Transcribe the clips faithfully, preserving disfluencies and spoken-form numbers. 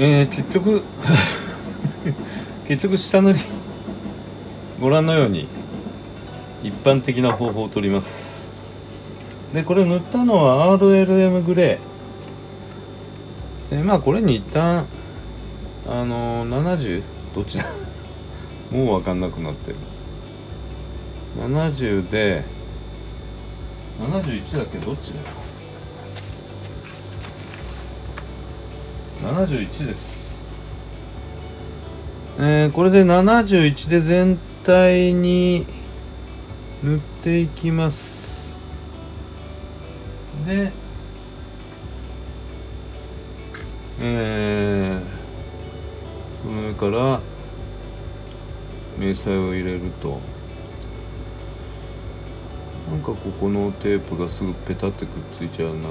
えー、結局結局下塗りご覧のように一般的な方法を取ります。でこれ塗ったのは アールエルエム グレーで、まあこれに一旦あのー、ななじゅうどっちだもう分かんなくなってる。ななじゅうでななじゅういちだっけ、どっちだよ。ななじゅういちです。えー、これでななじゅういちで全体に塗っていきます。でえー、その上から迷彩を入れると、なんかここのテープがすぐペタってくっついちゃうな。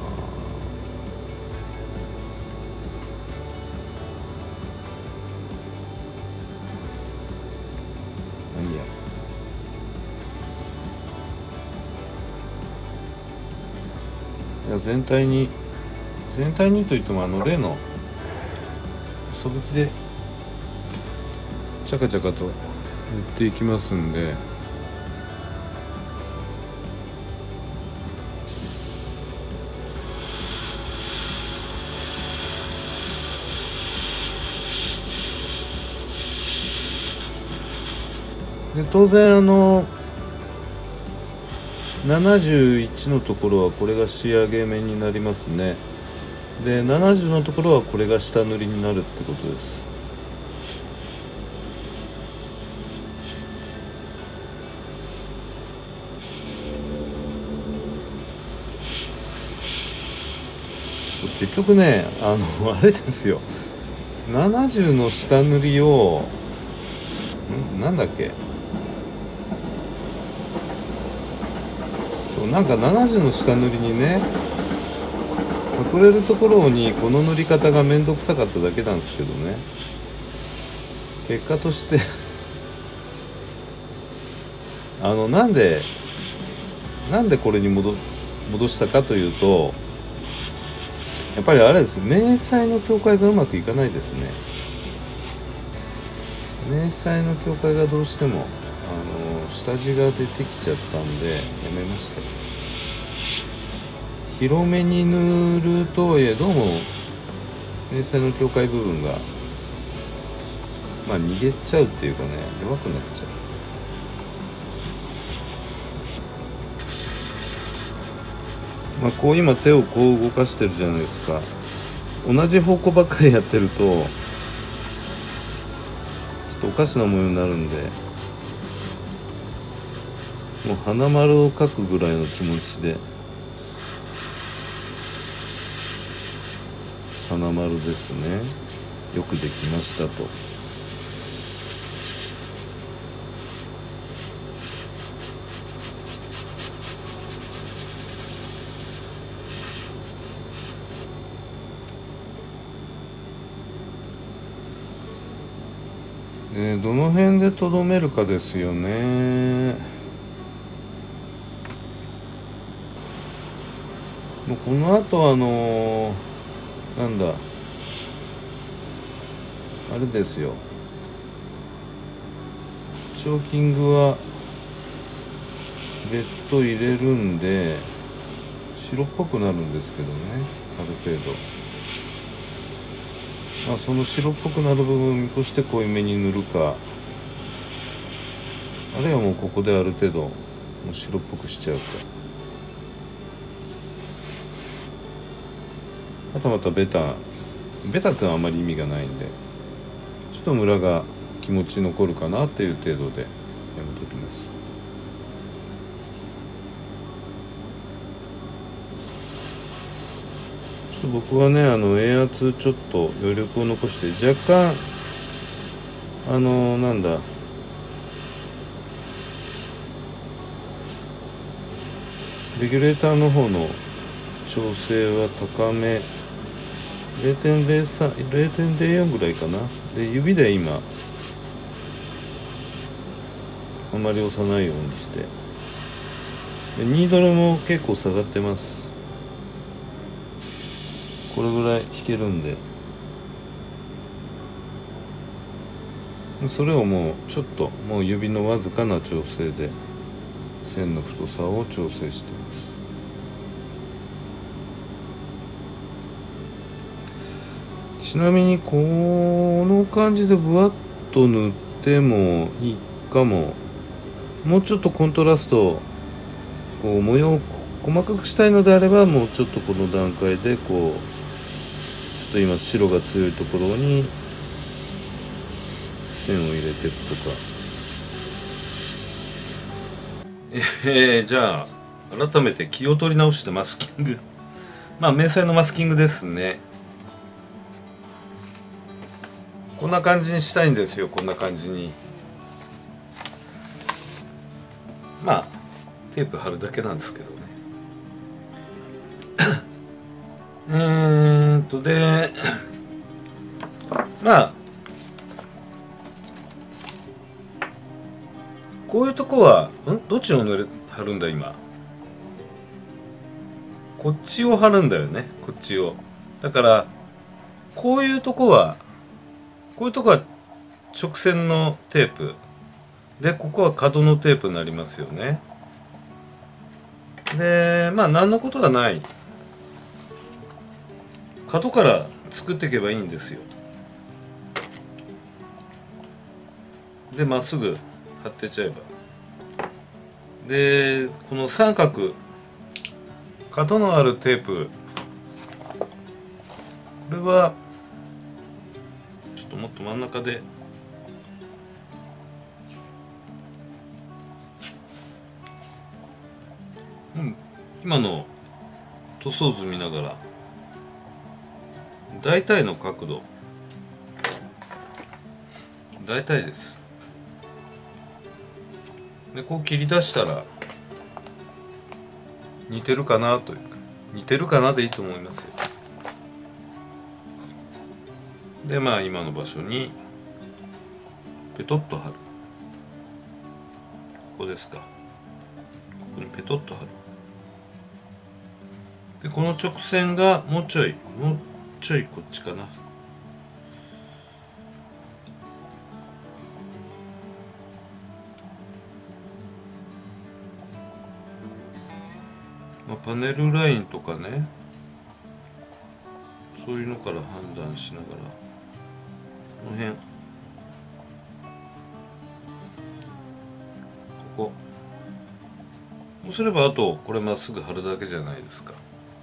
あ、いいや。いや全体に全体にといってもあの例のそぶきでチャカチャカと塗っていきますんで、で当然あのななじゅういちのところはこれが仕上げ目になりますね。でななじゅうのところはこれが下塗りになるってことです。結局ね、あのあれですよ、ななじゅうの下塗りをんなんだっけ、そうなんかななじゅうの下塗りにね隠れるところにこの塗り方がめんどくさかっただけなんですけどね、結果としてあのなんでなんでこれに戻戻したかというと、やっぱりあれです、迷彩の境界がうまくいかないですね。迷彩の境界がどうしてもあの下地が出てきちゃったんでやめました。広めに塗るとはいえどうも迷彩の境界部分がまあ逃げちゃうっていうかね、弱くなっちゃう。まあこう今手をこう動かしてるじゃないですか。同じ方向ばっかりやってるとちょっとおかしな模様になるんで、もう花丸を描くぐらいの気持ちで花丸ですね。よくできましたと。えー、どの辺でとどめるかですよね。もうこの後あのー、なんだあれですよ、チョーキングは別途入れるんで白っぽくなるんですけどね、ある程度。まあその白っぽくなる部分を見越して濃いめに塗るか、あるいはもうここである程度もう白っぽくしちゃうか、あとまたベタベタってのはあんまり意味がないんで、ちょっとムラが気持ち残るかなっていう程度でやめときます。僕はねあの円圧ちょっと余力を残して若干あのなんだレギュレーターの方の調整は高め ゼロてんゼロさん、ゼロてんゼロよん ぐらいかな。で指で今あまり押さないようにして、でニードルも結構下がってます。これぐらい引けるんでそれをもうちょっともう指のわずかな調整で線の太さを調整しています。ちなみにこの感じでぶわっと塗ってもいいかも。もうちょっとコントラストこう模様を細かくしたいのであれば、もうちょっとこの段階でこうちょっと今白が強いところに線を入れていくとか。えー、じゃあ改めて気を取り直してマスキングまあ迷彩のマスキングですね。こんな感じにしたいんですよ。こんな感じにまあテープ貼るだけなんですけどねえーっとでまあこういうとこはんどっちを塗る貼るんだ今。こっちを貼るんだよね。こっちを。だからこういうとこはこういうとこは直線のテープで、ここは角のテープになりますよね。でまあ何のことがない、角から作っていけばいいんですよ。でまっすぐ貼ってちゃえば。でこの三角角のあるテープ、これはちょっともっと真ん中でうん、今の塗装図見ながら大体の角度大体です。でこう切り出したら似てるかなというか、似てるかなでいいと思いますよ。でまあ今の場所にペトッと貼る。ここですか。ここにペトッと貼る。でこの直線がもうちょいもうちょいこっちかな。まあ、パネルラインとかね、そういうのから判断しながらこの辺ここそうすればあとこれまっすぐ貼るだけじゃないですか。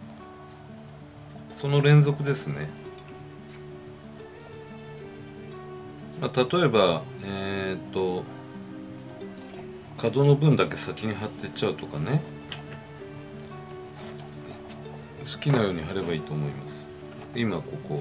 その連続ですね。まあ、例えばえー、っと角の分だけ先に貼ってっちゃうとかね、好きなように貼ればいいと思います。今ここ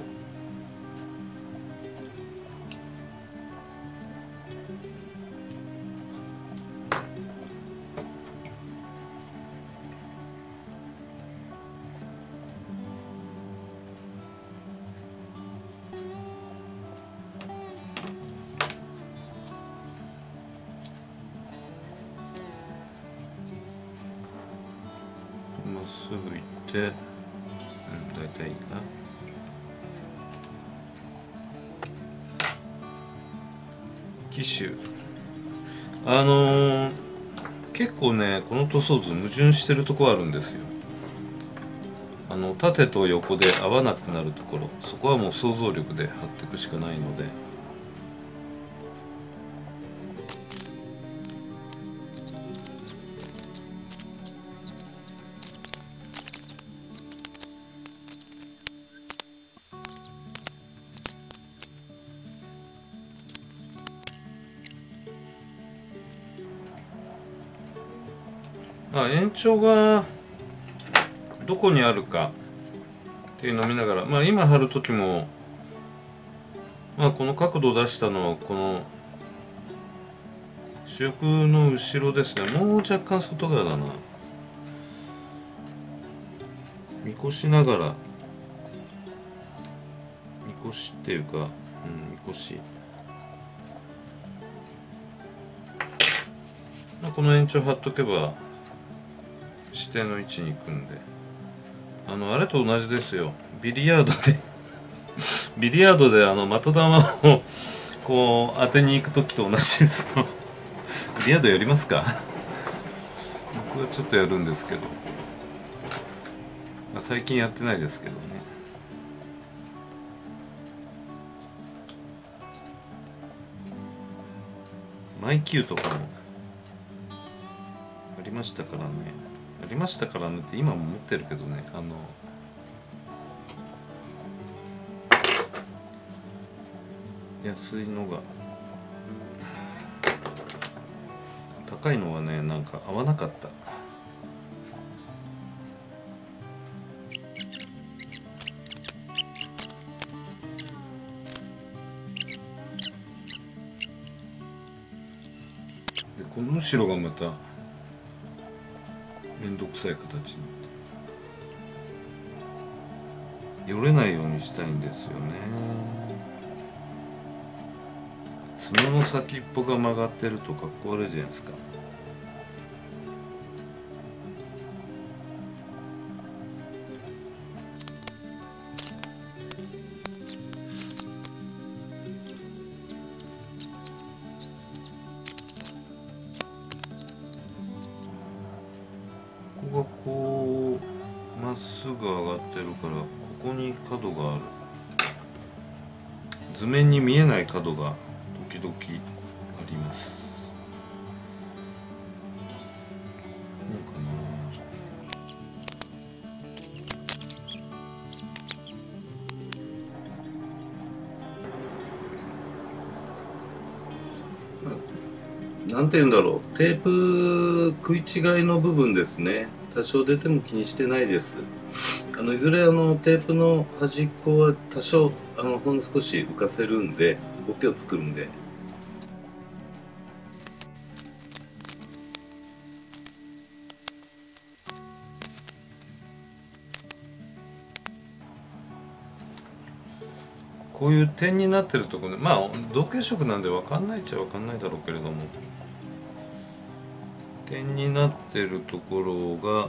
まっすぐ行って、うん、大体いいかな。機種あのー、結構ねこの塗装図矛盾してるとこあるんですよ。あの縦と横で合わなくなるところ、そこはもう想像力で貼っていくしかないので。まあ、延長がどこにあるかっていうのを見ながら、まあ、今貼る時も、まあ、この角度を出したのはこの主翼の後ろですね。もう若干外側だな。見越しながら見越しっていうか、うん、見越し、まあ、この延長貼っとけば指定の位置に行くんで、あのあれと同じですよ。ビリヤードでビリヤードであの的球をこう当てに行く時と同じですよ。リヤードやりますか？僕はちょっとやるんですけど、まあ、最近やってないですけどね。マイキューとかもありましたからね。ありましたからねって今も持ってるけどね、あの安いのが、高いのはねなんか合わなかった。でこの後ろがまためんどくさい形になってよれないようにしたいんですよね。角の先っぽが曲がってるとかっこ悪いじゃないですか。ここがこうまっすぐ上がってるから、ここに角がある。図面に見えない角が時々あります。なんかな、なんて言うんだろう、テープ食い違いの部分ですね。多少出ても気にしてないです。あのいずれあのテープの端っこは多少あのほんの少し浮かせるんで、ボケを作るんで。こういう点になってるところで、まあ同系色なんで分かんないっちゃ分かんないだろうけれども、点になってるところが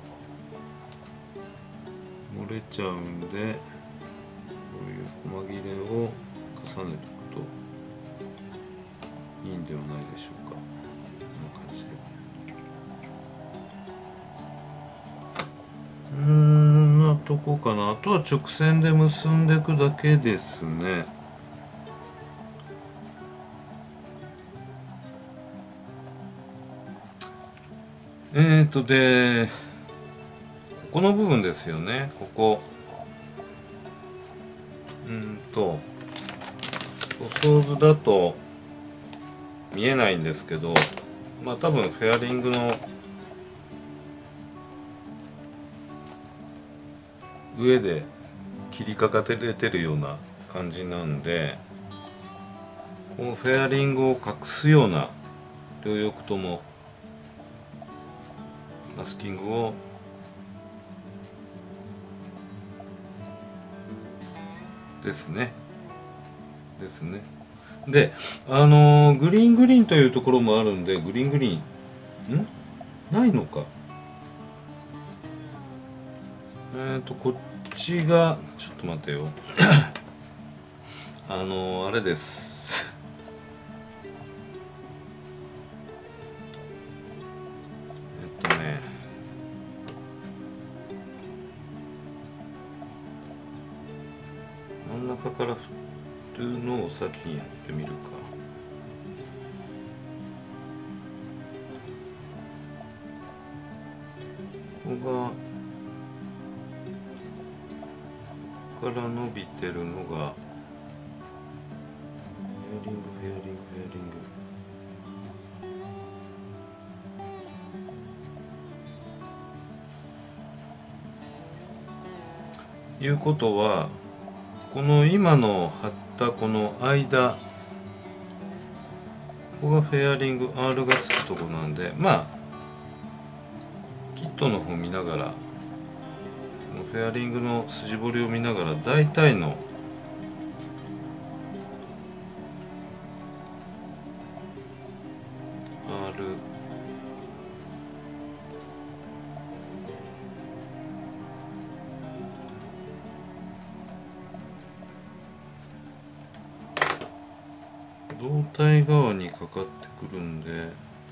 漏れちゃうんで、こういう細切れを重ねておくといいんではないでしょうか。こんな感じで。うーんなとこかな。あとは直線で結んでいくだけですね。えーとでここの部分ですよね。ここうんと塗装図だと見えないんですけど、まあ多分フェアリングの上で切りかかってれてるような感じなんで、このフェアリングを隠すような両翼ともマスキングをですねですねで、あのー、グリーングリーンというところもあるんで、グリーングリーンんないのか。えっとこっちがちょっと待てよあのー、あれですえっとね真ん中から振るのを先にやってみるか。ここがから伸びてるのがフェアリングフェアリングフェアリングいうことは、この今の貼ったこの間、ここがフェアリング アール がつくとこなんで、まあキットの方見ながら、このフェアリングの筋彫りを見ながら大体のアール胴体側にかかってくるんで、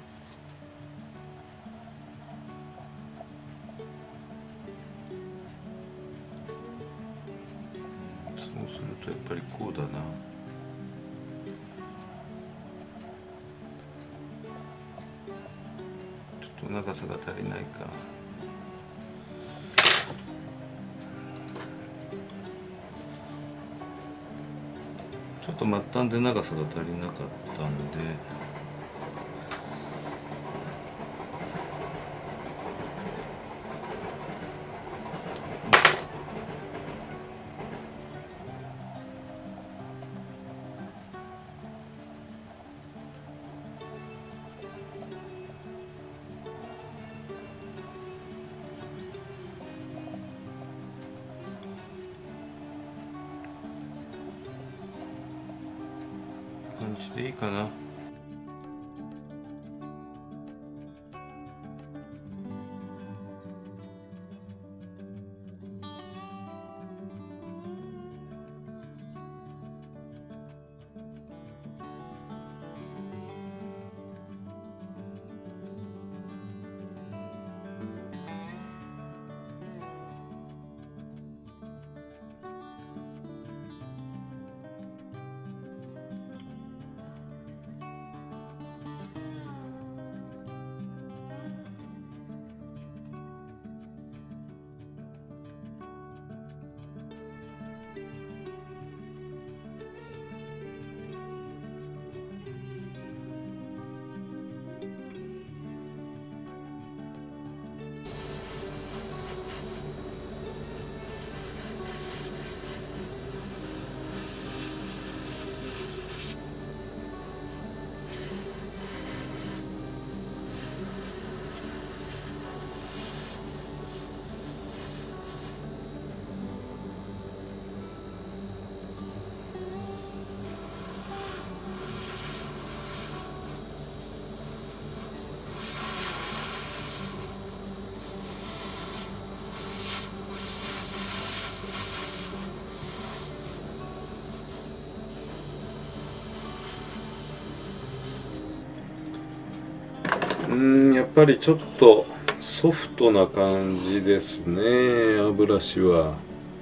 そうするとやっぱりこうだな。ちょっと長さが足りないか。ちょっと末端で長さが足りなかったんで、感じでいいかな。うーん、やっぱりちょっとソフトな感じですね、歯ブラシは。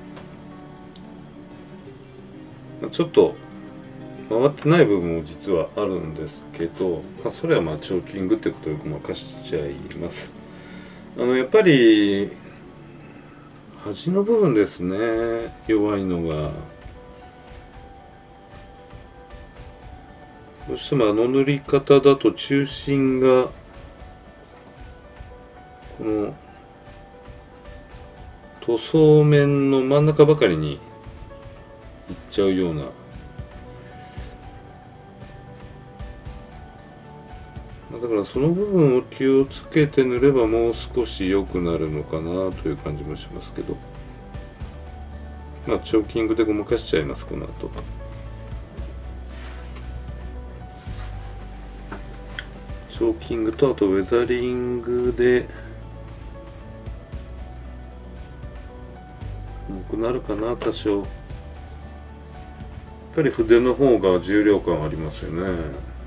ちょっと回ってない部分も実はあるんですけど、まあ、それはまあチョーキングってことでごまかしちゃいます。あのやっぱり端の部分ですね、弱いのが。どうしてもあの塗り方だと中心がこの塗装面の真ん中ばかりにいっちゃうような、だからその部分を気をつけて塗ればもう少し良くなるのかなという感じもしますけど、まあチョーキングでごまかしちゃいます、この後。チョーキングとあとウェザリングで良くなるかな、多少。やっぱり筆の方が重量感ありますよね。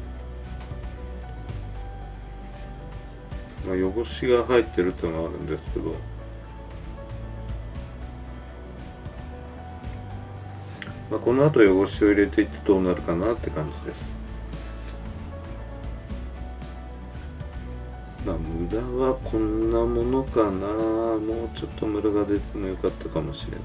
まあ、汚しが入ってるっていうのがあるんですけど、まあ、この後汚しを入れていってどうなるかなって感じです。まあ無駄はこんなものかな。もうちょっとムラが出てもよかったかもしれない。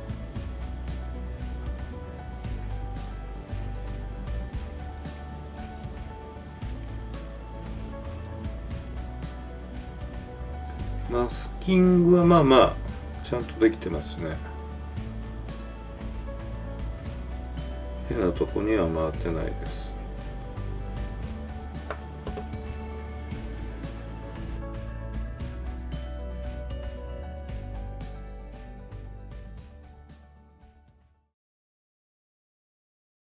マスキングはまあまあちゃんとできてますね。変なとこには回ってないです。